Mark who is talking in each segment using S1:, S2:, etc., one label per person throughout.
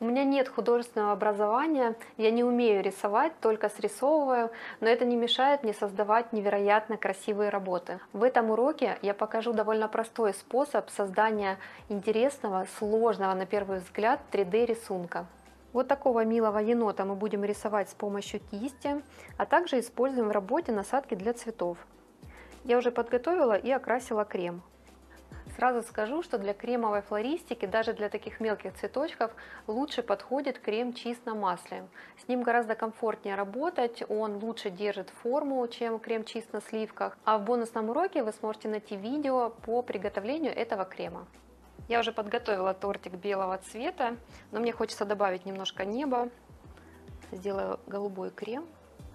S1: У меня нет художественного образования, я не умею рисовать, только срисовываю, но это не мешает мне создавать невероятно красивые работы. В этом уроке я покажу довольно простой способ создания интересного, сложного на первый взгляд 3D рисунка. Вот такого милого енота мы будем рисовать с помощью кисти, а также используем в работе насадки для цветов. Я уже подготовила и окрасила крем. Сразу скажу, что для кремовой флористики, даже для таких мелких цветочков, лучше подходит крем чист на масле. С ним гораздо комфортнее работать, он лучше держит форму, чем крем чист на сливках. А в бонусном уроке вы сможете найти видео по приготовлению этого крема. Я уже подготовила тортик белого цвета, но мне хочется добавить немножко неба. Сделаю голубой крем.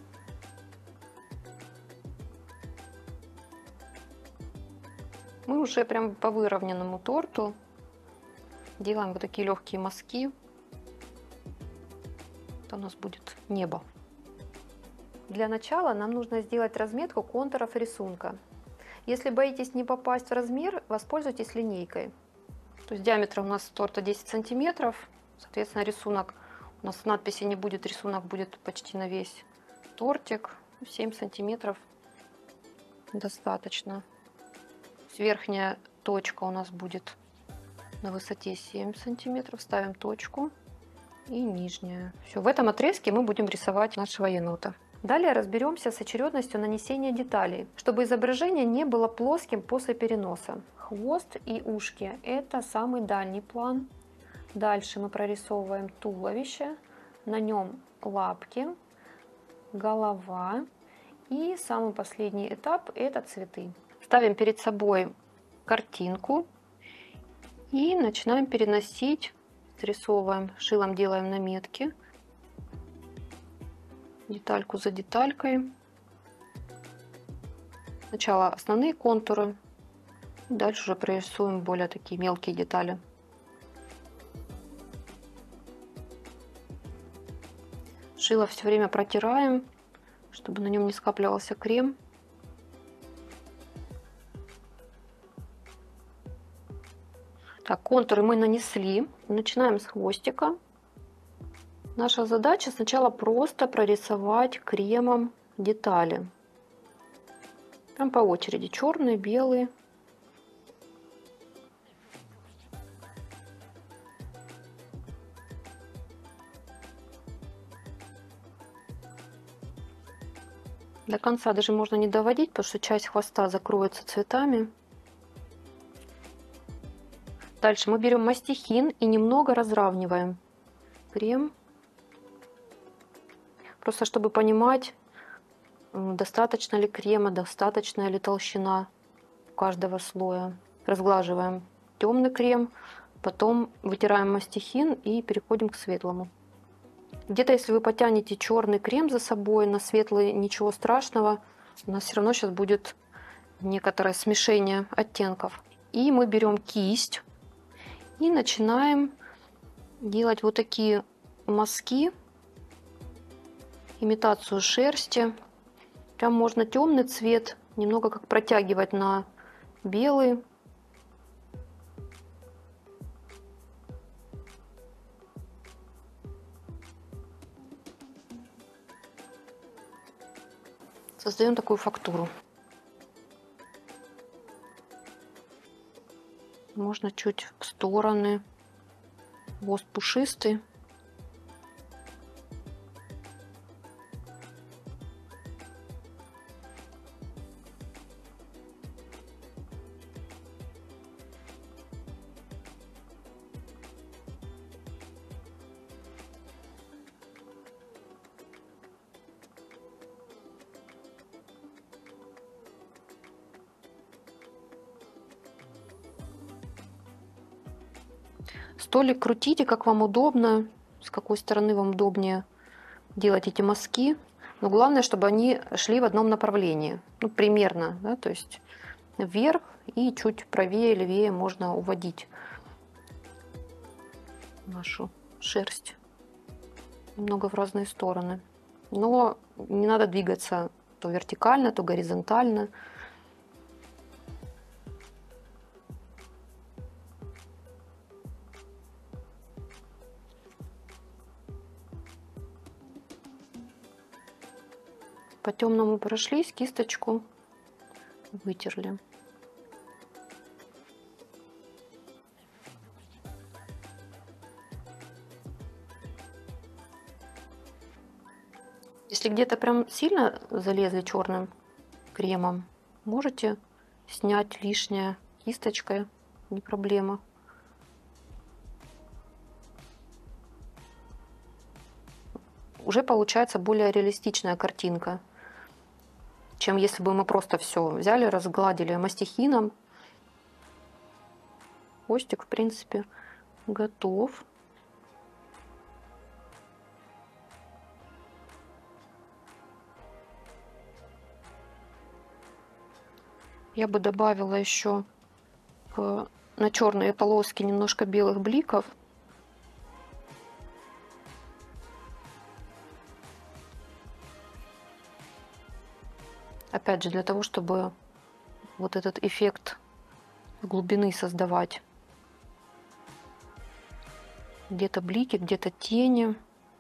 S1: Мы уже прям по выровненному торту делаем вот такие легкие мазки. Это у нас будет небо. Для начала нам нужно сделать разметку контуров рисунка. Если боитесь не попасть в размер, воспользуйтесь линейкой. То есть диаметр у нас торта 10 сантиметров. Соответственно, рисунок у нас надписи не будет, рисунок будет почти на весь тортик. 7 сантиметров достаточно. Верхняя точка у нас будет на высоте 7 сантиметров. Ставим точку и нижняя. Все, в этом отрезке мы будем рисовать нашего енота. Далее разберемся с очередностью нанесения деталей, чтобы изображение не было плоским после переноса. Хвост и ушки – это самый дальний план. Дальше мы прорисовываем туловище, на нем лапки, голова и самый последний этап – это цветы. Ставим перед собой картинку и начинаем переносить, срисовываем, шилом делаем наметки, детальку за деталькой. Сначала основные контуры, дальше уже прорисуем более такие мелкие детали. Шило все время протираем, чтобы на нем не скапливался крем. Так, контуры мы нанесли. Начинаем с хвостика. Наша задача сначала просто прорисовать кремом детали. Прям по очереди. Черный, белый. До конца даже можно не доводить, потому что часть хвоста закроется цветами. Дальше мы берем мастихин и немного разравниваем крем. Просто чтобы понимать, достаточно ли крема, достаточная ли толщина каждого слоя. Разглаживаем темный крем, потом вытираем мастихин и переходим к светлому. Где-то если вы потянете черный крем за собой на светлый, ничего страшного, у нас все равно сейчас будет некоторое смешение оттенков. И мы берем кисть и начинаем делать вот такие мазки, имитацию шерсти. Прям можно темный цвет немного как протягивать на белый. Создаем такую фактуру. Можно чуть в стороны. Хвост пушистый. Столик крутите, как вам удобно, с какой стороны вам удобнее делать эти мазки. Но главное, чтобы они шли в одном направлении. Ну, примерно, да, то есть вверх и чуть правее, левее можно уводить нашу шерсть немного в разные стороны. Но не надо двигаться то вертикально, то горизонтально. По темному прошлись, кисточку вытерли. Если где-то прям сильно залезли черным кремом, можете снять лишнее кисточкой, не проблема. Уже получается более реалистичная картинка, чем если бы мы просто все взяли, разгладили мастихином. Хвостик, в принципе, готов. Я бы добавила еще на черные полоски немножко белых бликов. Опять же, для того, чтобы вот этот эффект глубины создавать. Где-то блики, где-то тени.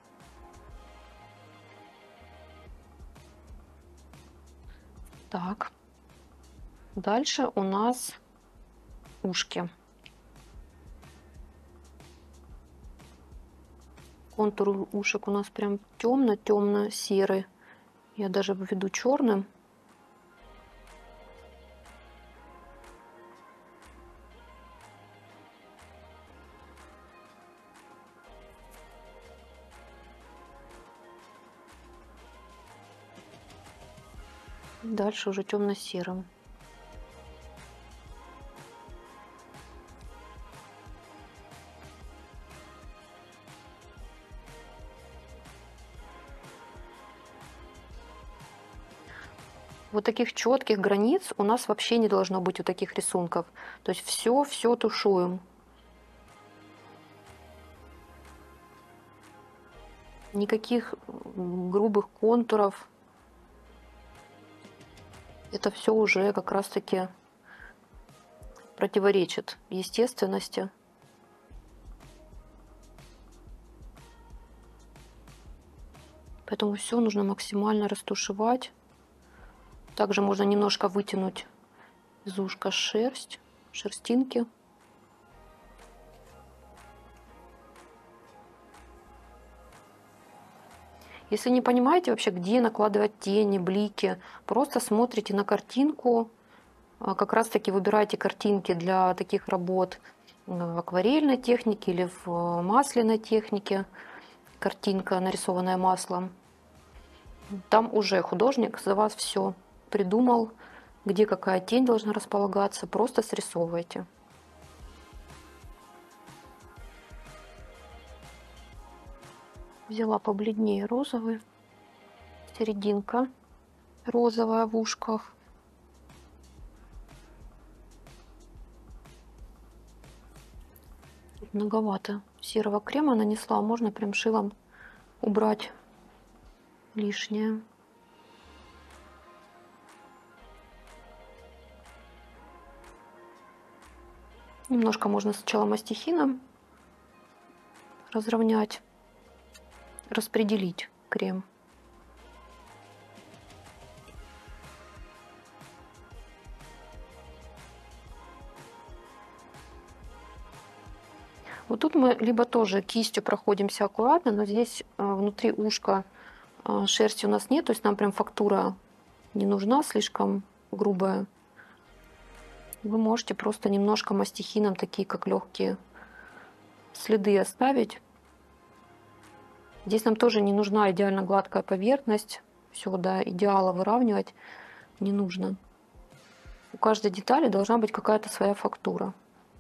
S1: Так. Дальше у нас ушки. Контур ушек у нас прям темно-темно-серый. Я даже введу черным. Дальше уже темно-серым. Вот таких четких границ у нас вообще не должно быть у таких рисунков. То есть все тушуем. Никаких грубых контуров. Это все уже как раз-таки противоречит естественности. Поэтому все нужно максимально растушевать. Также можно немножко вытянуть из ушка шерстинки. Если не понимаете вообще, где накладывать тени, блики, просто смотрите на картинку. Как раз таки выбирайте картинки для таких работ в акварельной технике или в масляной технике. Картинка, нарисованная маслом. Там уже художник за вас все придумал, где какая тень должна располагаться. Просто срисовывайте. Взяла побледнее розовый. Серединка розовая в ушках. Многовато серого крема нанесла. Можно прям шилом убрать лишнее. Немножко можно сначала мастихином разровнять, распределить крем. Вот тут мы либо тоже кистью проходимся аккуратно, но здесь внутри ушка шерсти у нас нет, то есть нам прям фактура не нужна слишком грубая. Вы можете просто немножко мастихином, такие как легкие следы оставить. Здесь нам тоже не нужна идеально гладкая поверхность. Все до идеала выравнивать не нужно. У каждой детали должна быть какая-то своя фактура.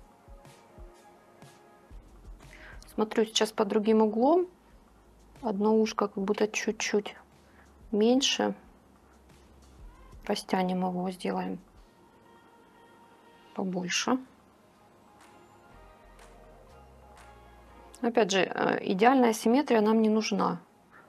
S1: Смотрю сейчас под другим углом. Одно ушко как будто чуть-чуть меньше. Растянем его, сделаем побольше. Опять же, идеальная симметрия нам не нужна.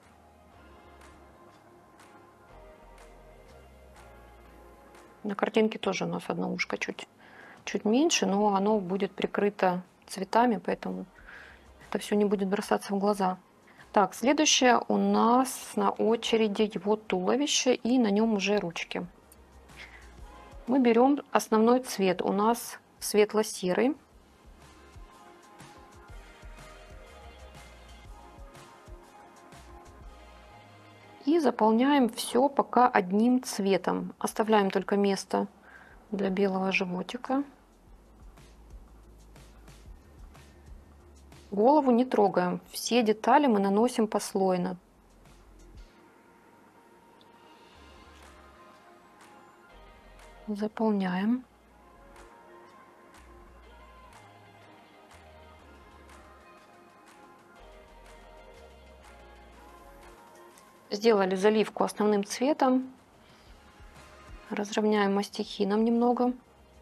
S1: На картинке тоже у нас одно ушко чуть меньше, но оно будет прикрыто цветами, поэтому это все не будет бросаться в глаза. Так, следующее у нас на очереди его туловище, и на нем уже ручки. Мы берем основной цвет, у нас светло-серый. И заполняем все пока одним цветом. Оставляем только место для белого животика. Голову не трогаем. Все детали мы наносим послойно. Заполняем. Сделали заливку основным цветом. Разровняем мастихином немного.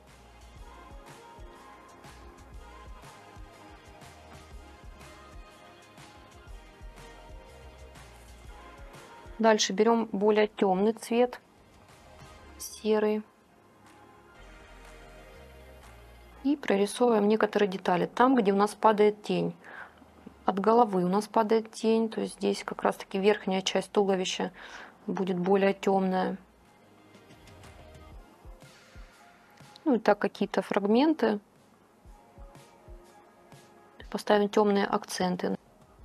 S1: Дальше берем более темный цвет, серый. И прорисовываем некоторые детали. Там, где у нас падает тень. От головы у нас падает тень. То есть здесь как раз таки верхняя часть туловища будет более темная. Ну и так какие-то фрагменты. Поставим темные акценты.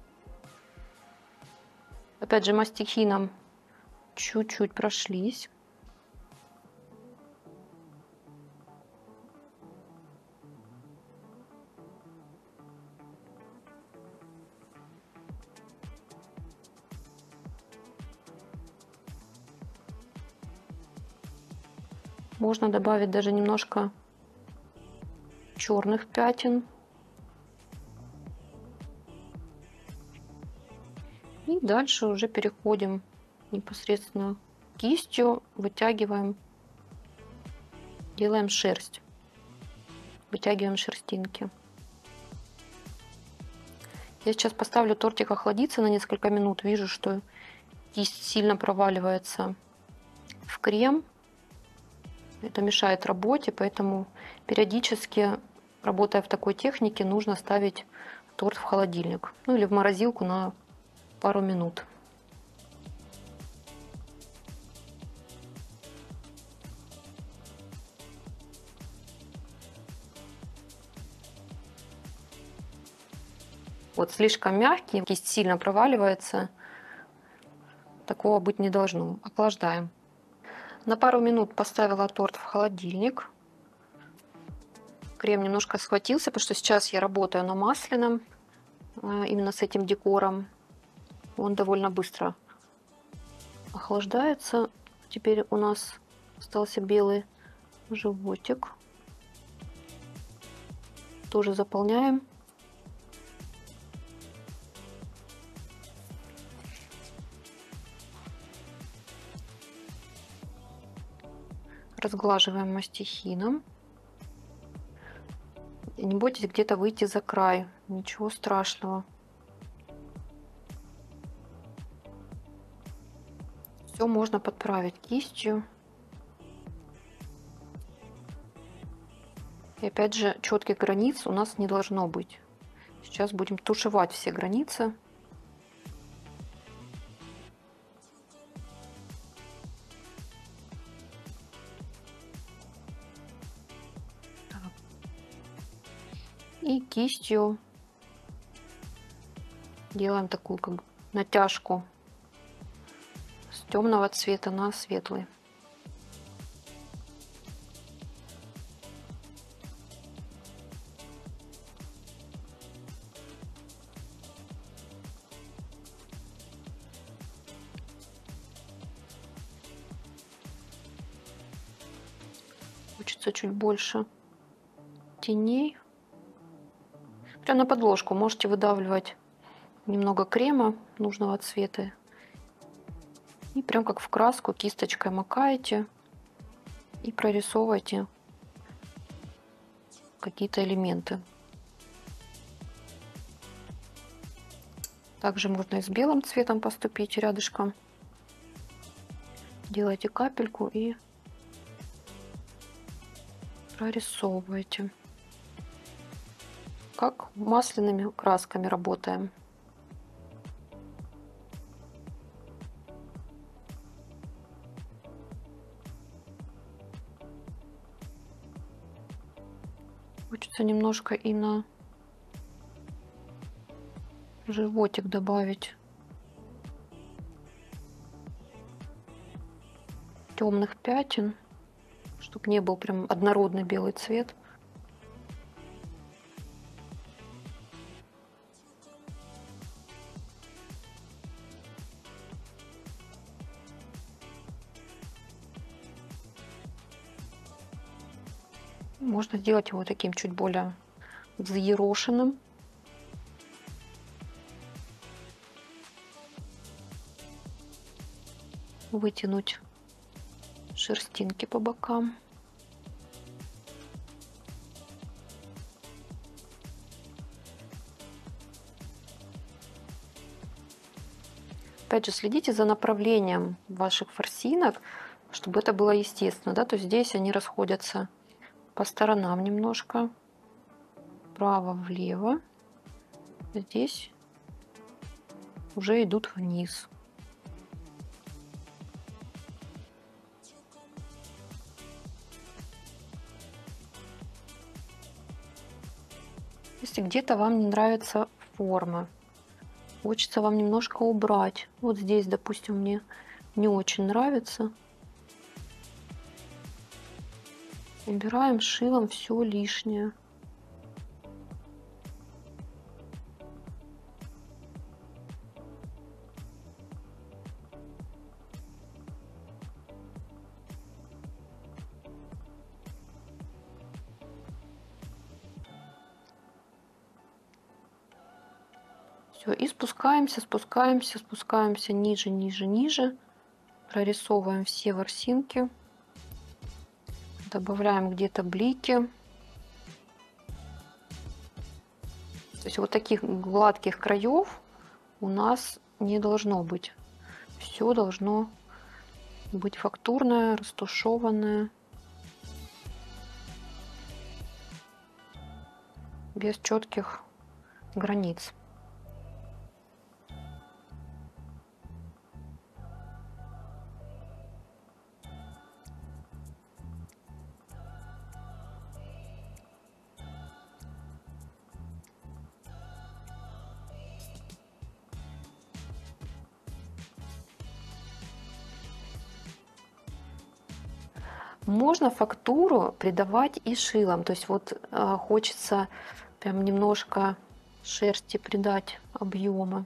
S1: Опять же мастихином чуть-чуть прошлись. Можно добавить даже немножко черных пятен. И дальше уже переходим непосредственно кистью, вытягиваем, делаем шерсть, вытягиваем шерстинки. Я сейчас поставлю тортик охладиться на несколько минут. Вижу, что кисть сильно проваливается в крем. Это мешает работе, поэтому периодически, работая в такой технике, нужно ставить торт в холодильник. Ну или в морозилку на пару минут. Вот слишком мягкий, кисть сильно проваливается. Такого быть не должно. Охлаждаем. На пару минут поставила торт в холодильник. Крем немножко схватился, потому что сейчас я работаю на масляном, именно с этим декором. Он довольно быстро охлаждается. Теперь у нас остался белый животик. Тоже заполняем. Разглаживаем мастихином. Не бойтесь где-то выйти за край. Ничего страшного. Все можно подправить кистью. И опять же, четких границ у нас не должно быть. Сейчас будем тушевать все границы. И кистью делаем такую как натяжку с темного цвета на светлый. Хочется чуть больше теней. Прямо на подложку можете выдавливать немного крема нужного цвета. И прям как в краску кисточкой макаете и прорисовываете какие-то элементы. Также можно и с белым цветом поступить рядышком. Делайте капельку и прорисовываете. Как масляными красками работаем. хочется немножко и на животик добавить темных пятен, чтобы не был прям однородный белый цвет. Можно сделать его таким чуть более взъерошенным. Вытянуть шерстинки по бокам. Опять же, следите за направлением ваших ворсинок, чтобы это было естественно, да, то есть здесь они расходятся по сторонам немножко, вправо-влево, здесь уже идут вниз. Если где-то вам не нравится форма, хочется вам немножко убрать. Вот здесь, допустим, мне не очень нравится. Убираем шилом все лишнее. Все, и спускаемся, спускаемся, спускаемся ниже, ниже, ниже. Прорисовываем все ворсинки. Добавляем где-то блики. То есть вот таких гладких краев у нас не должно быть. Все должно быть фактурное, растушеванное, без четких границ. Можно фактуру придавать и шилом. То есть вот хочется прям немножко шерсти придать объема.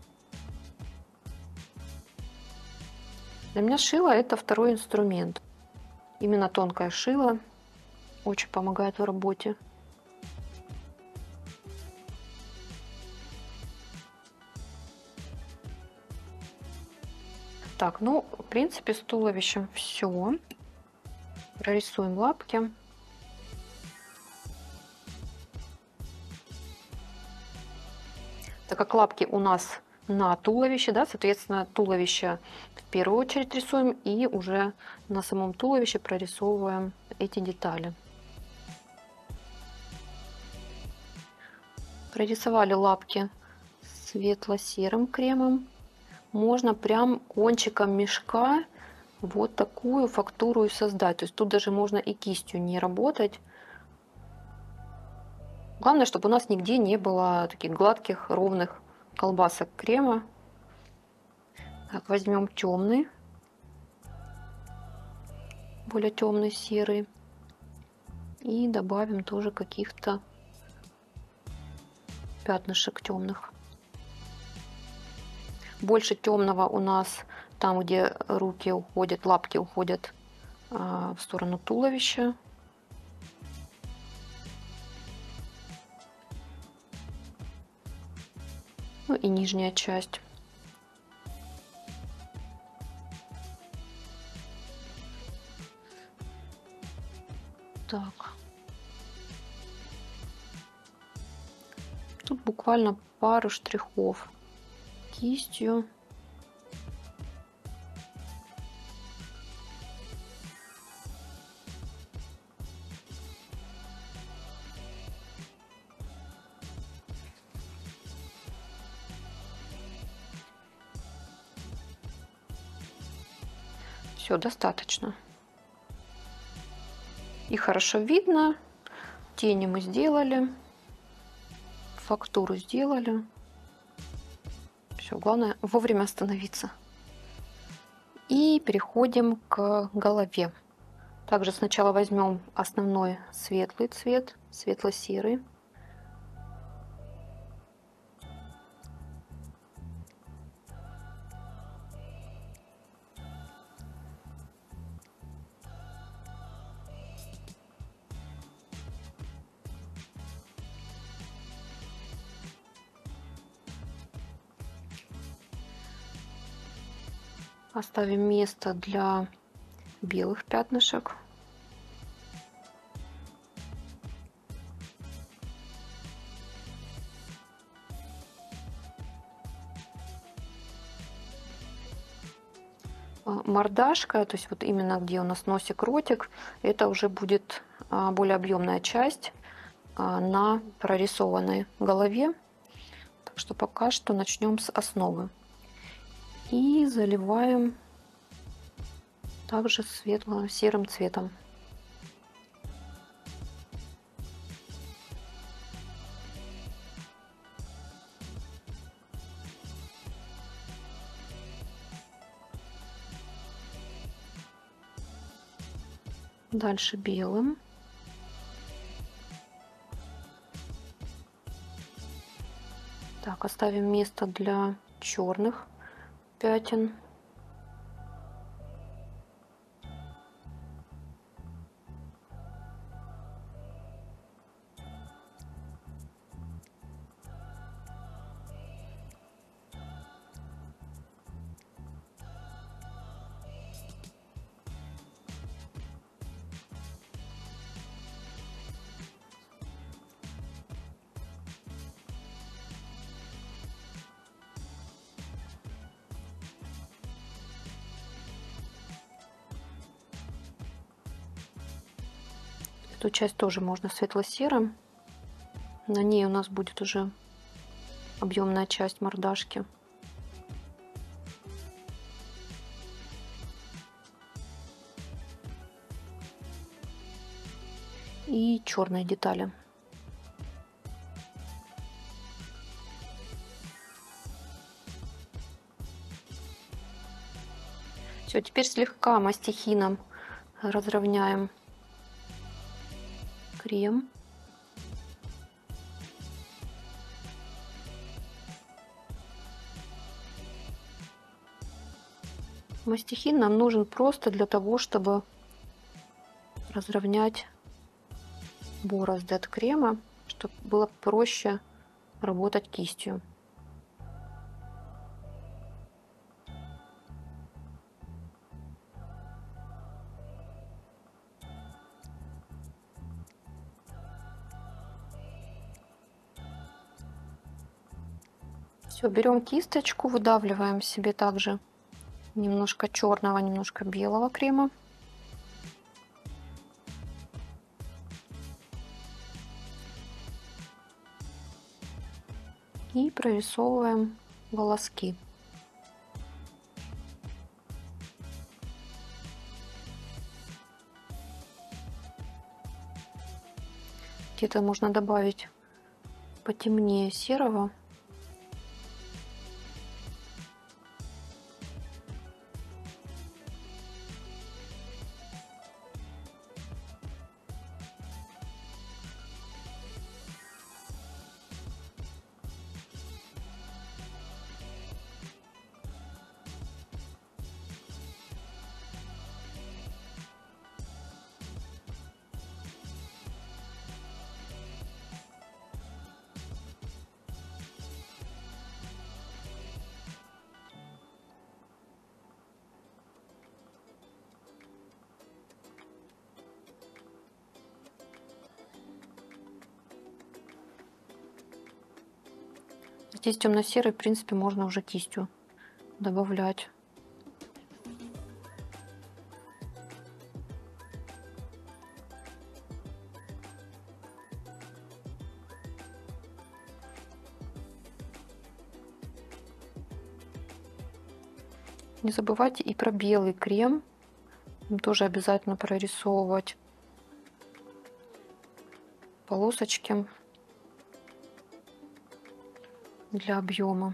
S1: Для меня шило это второй инструмент. Именно тонкое шило очень помогает в работе. Так, ну, в принципе, с туловищем все. Прорисуем лапки. Так как лапки у нас на туловище, да, соответственно, туловище в первую очередь рисуем и уже на самом туловище прорисовываем эти детали. Прорисовали лапки светло-серым кремом. Можно прям кончиком мешка вот такую фактуру и создать. То есть тут даже можно и кистью не работать. Главное, чтобы у нас нигде не было таких гладких, ровных колбасок крема. Так, возьмем темный, более темный серый. И добавим тоже каких-то пятнышек темных. Больше темного у нас там, где руки уходят, лапки уходят в сторону туловища. Ну и нижняя часть. Так. Тут буквально пару штрихов кистью. Все, достаточно. И хорошо видно, Тени мы сделали, фактуру сделали. Все, главное вовремя остановиться. И переходим к голове. Также сначала возьмем основной светлый цвет, светло-серый. Оставим место для белых пятнышек. Мордашка, то есть вот именно где у нас носик, ротик, это уже будет более объемная часть на прорисованной голове. Так что пока что начнем с основы. И заливаем также светло-серым цветом. Дальше белым. Так, оставим место для черных пятен. Эту часть тоже можно светло-серым. На ней у нас будет уже объемная часть мордашки. И черные детали. Все, теперь слегка мастихином разровняем крем. Мастихин нам нужен просто для того, чтобы разровнять борозды от крема, чтобы было проще работать кистью. Все, берем кисточку, выдавливаем себе также немножко черного, немножко белого крема. И прорисовываем волоски. Где-то можно добавить потемнее серого. Здесь темно-серый, в принципе, можно уже кистью добавлять. Не забывайте и про белый крем. Им тоже обязательно прорисовывать. полосочки для объема.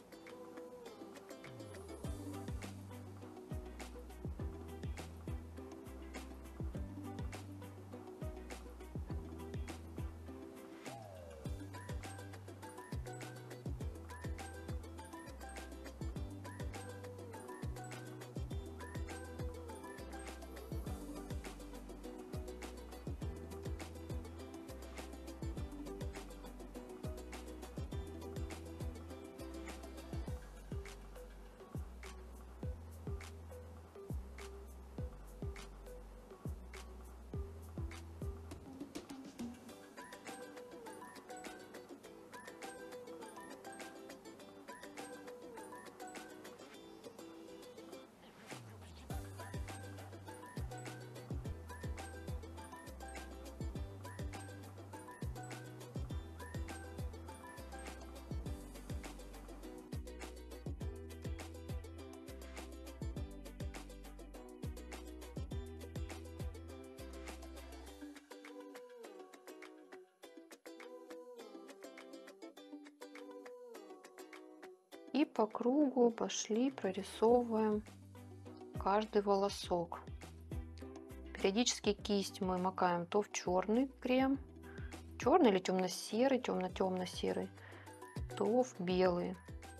S1: И по кругу пошли, прорисовываем каждый волосок. Периодически кисть мы макаем то в черный крем, черный или темно-серый, темно-темно-серый, то в белый.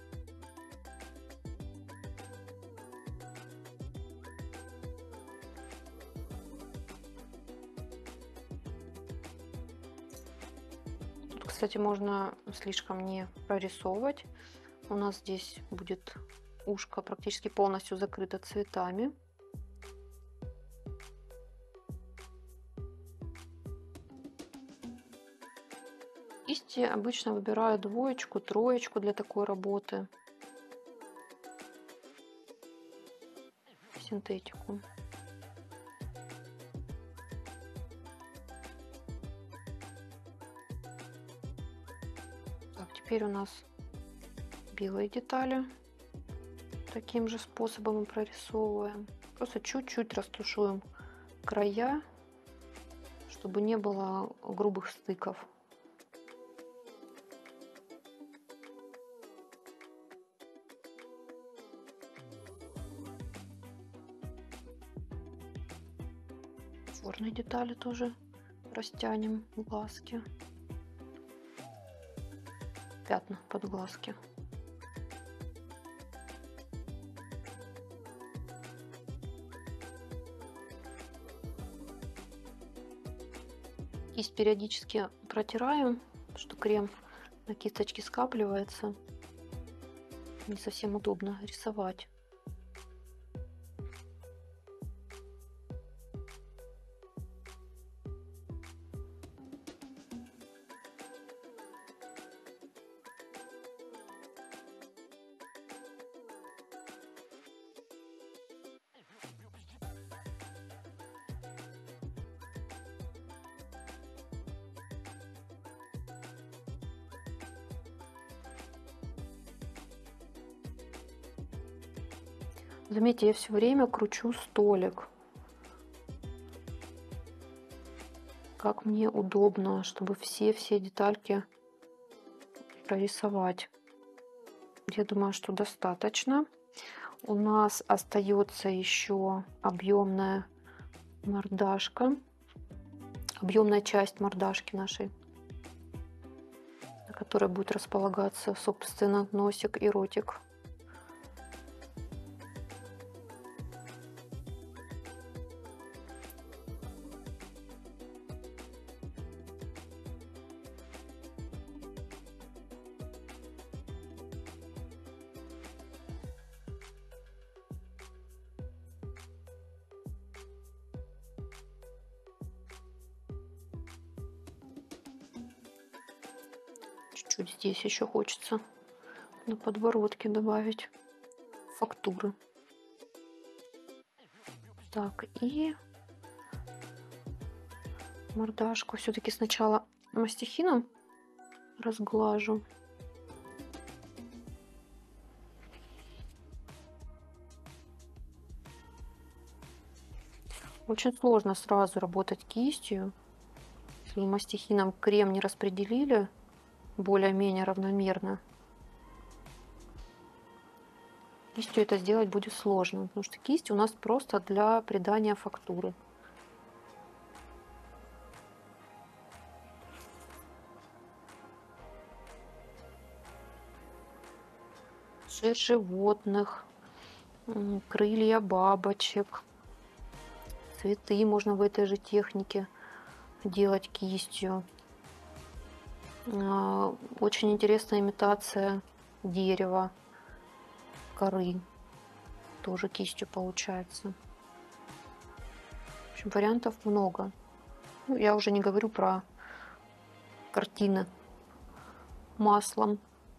S1: Тут, кстати, можно слишком не прорисовывать. У нас здесь будет ушко практически полностью закрыто цветами. Кисти обычно выбираю двоечку, троечку для такой работы. Синтетику. Так, теперь у нас белые детали. Таким же способом мы прорисовываем. Просто чуть-чуть растушуем края, чтобы не было грубых стыков. Черные детали тоже растянем, глазки, пятна под глазки. Кисть периодически протираем, что крем на кисточке скапливается. Не совсем удобно рисовать. Заметьте, я все время кручу столик. Как мне удобно, чтобы все детальки прорисовать. Я думаю, что достаточно. У нас остается еще объемная мордашка, объемная часть мордашки нашей, на которой будет располагаться, собственно, носик и ротик. Чуть-чуть здесь еще хочется на подбородке добавить фактуры. Так, и мордашку все-таки сначала мастихином разглажу. Очень сложно сразу работать кистью. Если мастихином крем не распределили более-менее равномерно, кистью это сделать будет сложно, потому что кисть у нас просто для придания фактуры. Шерсть животных, крылья бабочек, цветы можно в этой же технике делать кистью. Очень интересная имитация дерева, коры, тоже кистью получается. В общем, вариантов много. Ну, я уже не говорю про картины маслом.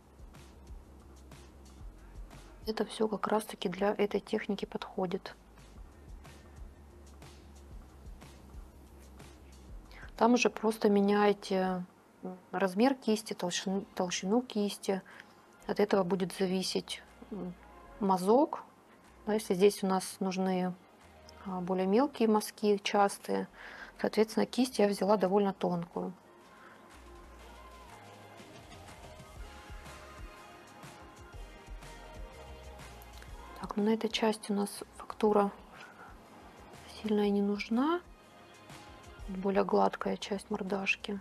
S1: Это все как раз-таки для этой техники подходит. Там уже просто меняете размер кисти, толщину кисти. От этого будет зависеть мазок. Да, если здесь у нас нужны более мелкие мазки, частые, соответственно, кисть я взяла довольно тонкую. Так, ну на этой части у нас фактура сильно и не нужна. Более гладкая часть мордашки.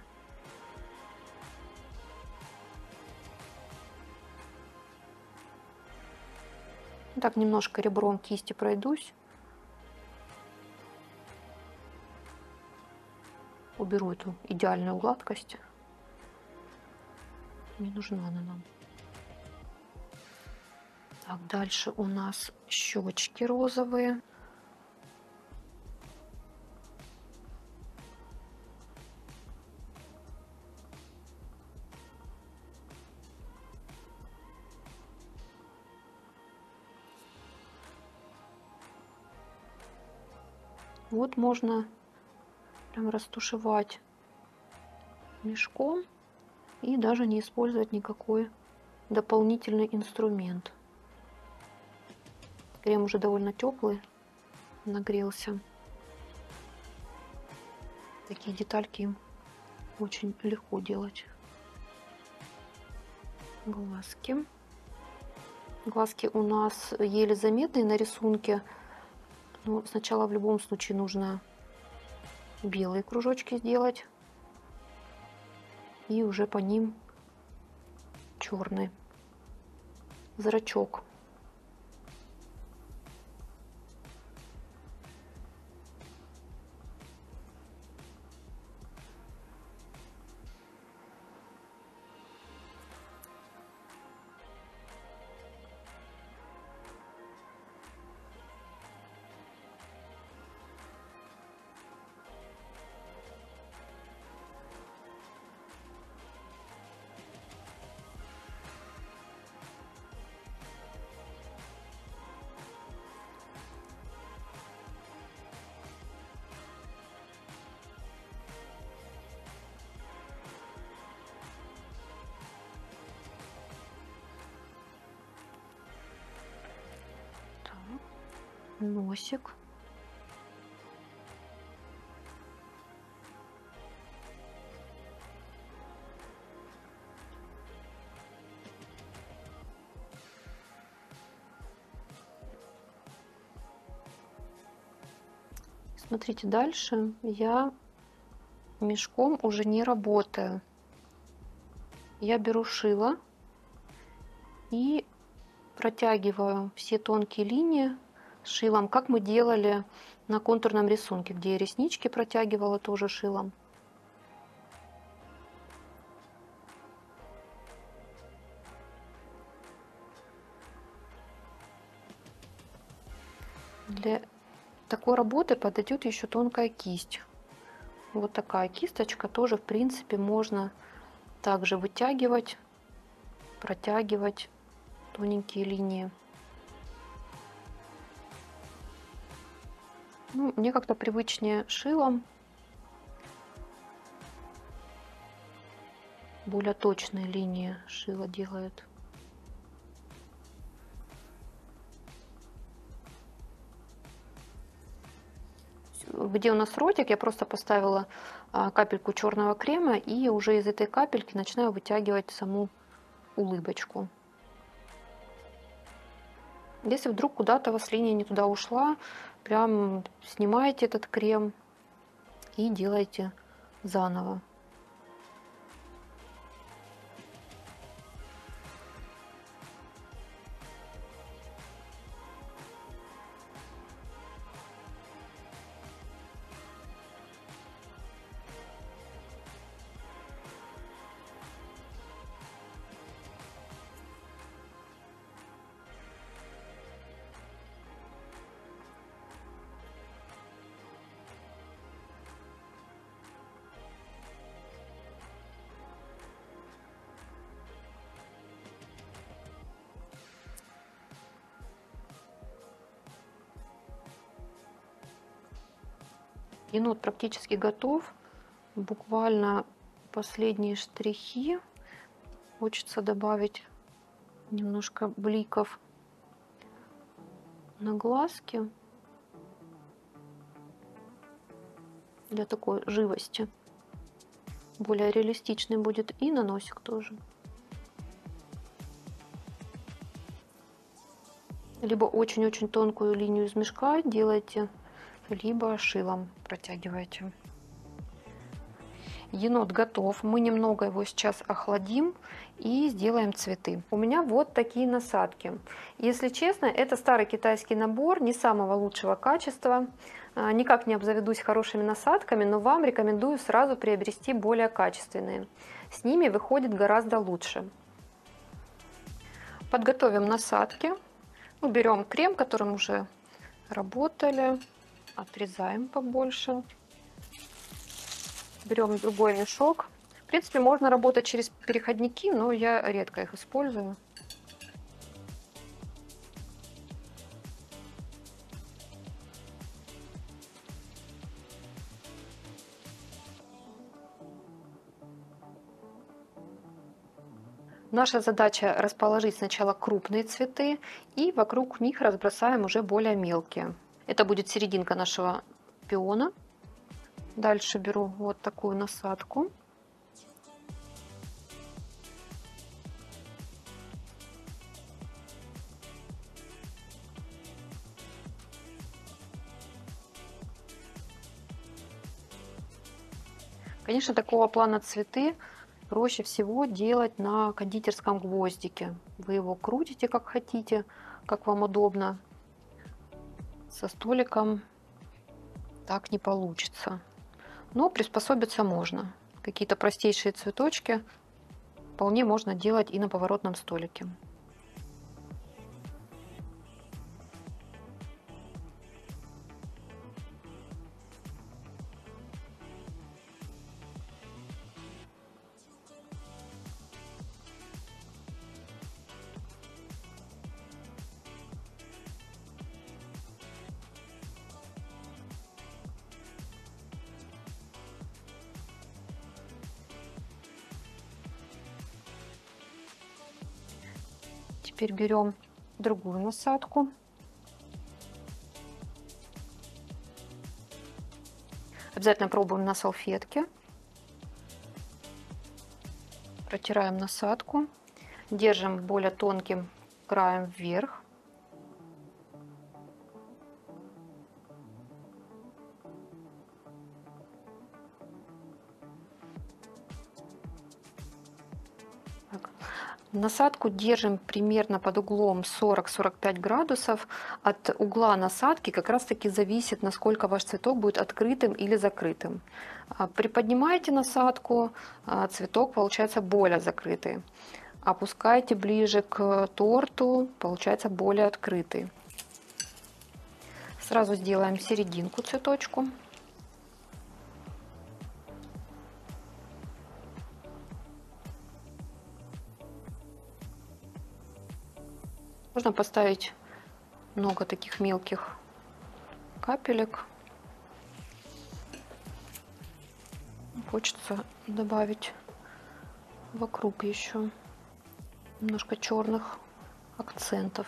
S1: Так, немножко ребром кисти пройдусь. Уберу эту идеальную гладкость. Не нужна она нам. Так, дальше у нас щечки розовые. Вот можно прям растушевать мешком и даже не использовать никакой дополнительный инструмент. Крем уже довольно теплый, нагрелся. Такие детальки им очень легко делать. Глазки. Глазки у нас еле заметные на рисунке. Но сначала в любом случае нужно белые кружочки сделать. И уже по ним черный зрачок. Носик. Смотрите, дальше я мешком уже не работаю. Я беру шило и протягиваю все тонкие линии шилом, как мы делали на контурном рисунке, где я реснички протягивала тоже шилом. Для такой работы подойдет еще тонкая кисть. Вот такая кисточка тоже, в принципе, можно также вытягивать, протягивать тоненькие линии. Ну, мне как-то привычнее шилом. Более точные линии шило делает. где у нас ротик, я просто поставила капельку черного крема и уже из этой капельки начинаю вытягивать саму улыбочку. Если вдруг куда-то у вас линия не туда ушла, прям снимаете этот крем и делаете заново. Енот практически готов. Буквально последние штрихи. Хочется добавить немножко бликов на глазки для такой живости. Более реалистичный будет и на носик тоже. Либо очень-очень тонкую линию из мешка делайте, либо шилом протягиваете. Енот готов. Мы немного его сейчас охладим и сделаем цветы. У меня вот такие насадки. Если честно, это старый китайский набор, не самого лучшего качества. Никак не обзаведусь хорошими насадками, но вам рекомендую сразу приобрести более качественные. С ними выходит гораздо лучше. Подготовим насадки. Берем крем, которым уже работали. Отрезаем побольше. Берем другой мешок. В принципе, можно работать через переходники, но я редко их использую. Наша задача расположить сначала крупные цветы и вокруг них разбросаем уже более мелкие. Это будет серединка нашего пиона. Дальше беру вот такую насадку. Конечно, такого плана цветы проще всего делать на кондитерском гвоздике. Вы его крутите как хотите, как вам удобно. Со столиком так не получится. Но приспособиться можно. Какие-то простейшие цветочки вполне можно делать и на поворотном столике. Теперь берем другую насадку. Обязательно пробуем на салфетке. Протираем насадку. Держим более тонким краем вверх. Насадку держим примерно под углом 40-45 градусов. От угла насадки как раз таки зависит, насколько ваш цветок будет открытым или закрытым. Приподнимаете насадку, цветок получается более закрытый. Опускаете ближе к торту, получается более открытый. Сразу сделаем серединку цветочку. Можно поставить много таких мелких капелек. Хочется добавить вокруг еще немножко черных акцентов.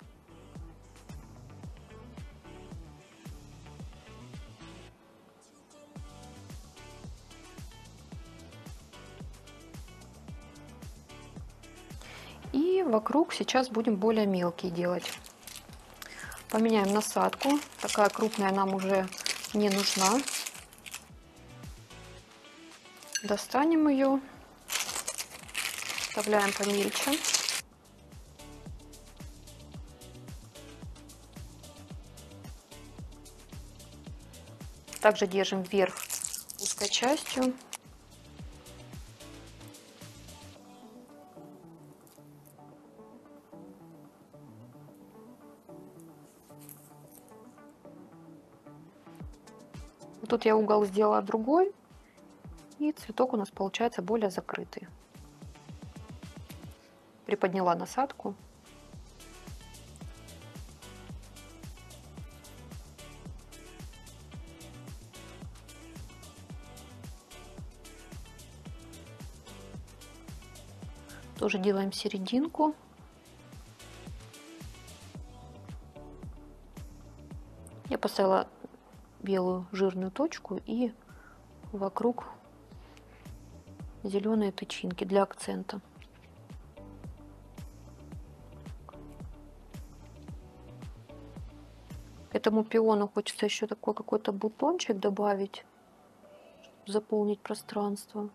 S1: И вокруг сейчас будем более мелкие делать. Поменяем насадку. Такая крупная нам уже не нужна. Достанем ее. Вставляем помельче. Также держим вверх узкой частью. Вот тут я угол сделала другой, и цветок у нас получается более закрытый. Приподняла насадку. Тоже делаем серединку. Я поставила белую жирную точку и вокруг зеленые тычинки для акцента. К этому пиону хочется еще такой какой-то бутончик добавить, чтобы заполнить пространство.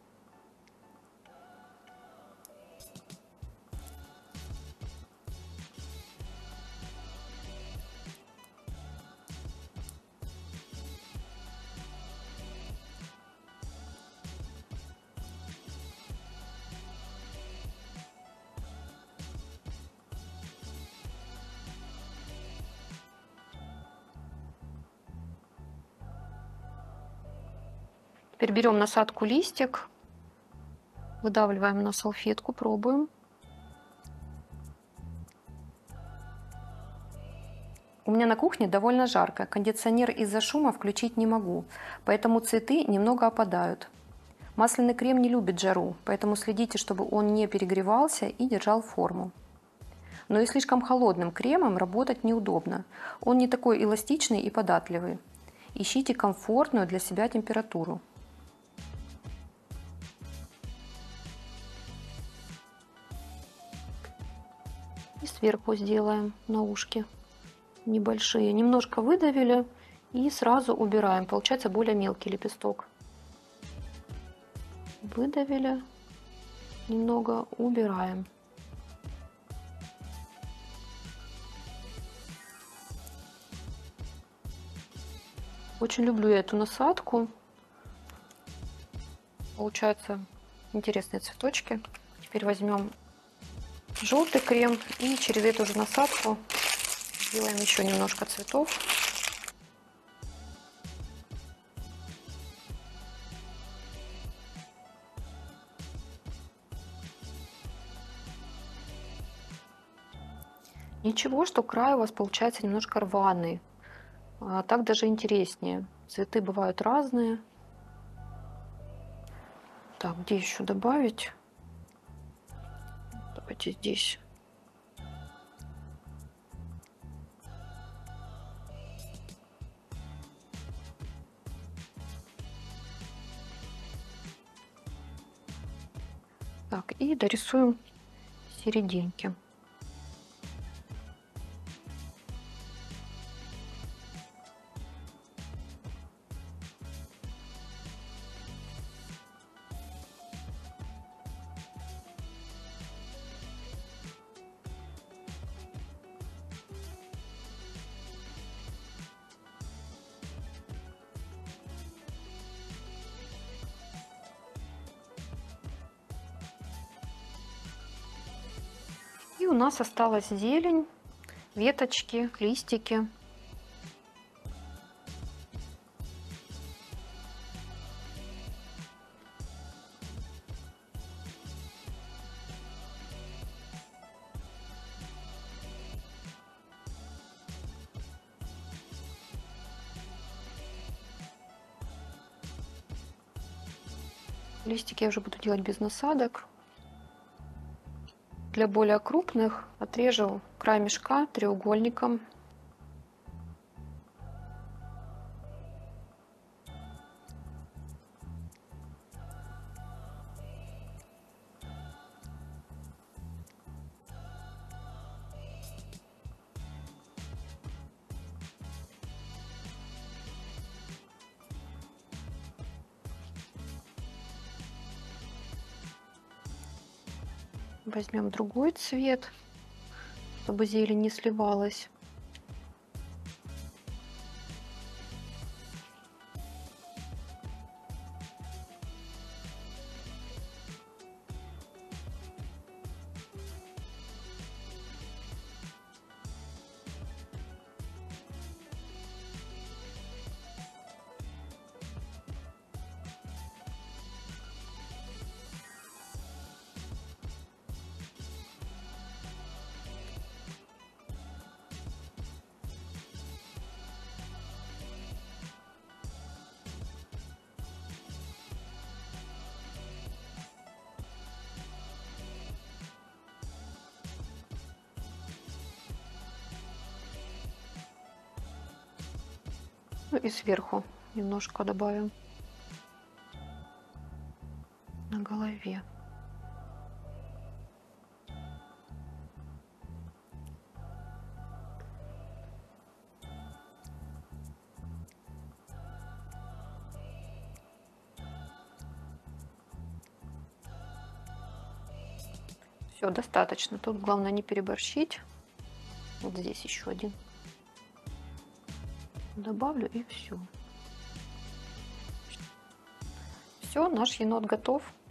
S1: Теперь берем насадку листик, выдавливаем на салфетку, пробуем. У меня на кухне довольно жарко, кондиционер из-за шума включить не могу, поэтому цветы немного опадают. Масляный крем не любит жару, поэтому следите, чтобы он не перегревался и держал форму. Но и слишком холодным кремом работать неудобно, он не такой эластичный и податливый. Ищите комфортную для себя температуру. И сверху сделаем на ушки небольшие. Немножко выдавили и сразу убираем. Получается более мелкий лепесток. Выдавили, немного убираем. Очень люблю я эту насадку. Получаются интересные цветочки. Теперь возьмем желтый крем и через эту же насадку сделаем еще немножко цветов. Ничего, что край у вас получается немножко рваный. Так даже интереснее. Цветы бывают разные. Так, где еще добавить? Давайте здесь. Так, и дорисуем серединки. И у нас осталась зелень, веточки, листики. Листики я уже буду делать без насадок. Для более крупных отрежу край мешка треугольником. Возьмем другой цвет, чтобы зелень не сливалась. Ну и сверху немножко добавим на голове. Все, достаточно. Тут главное не переборщить. Вот здесь еще один добавлю и все. Все, наш енот готов.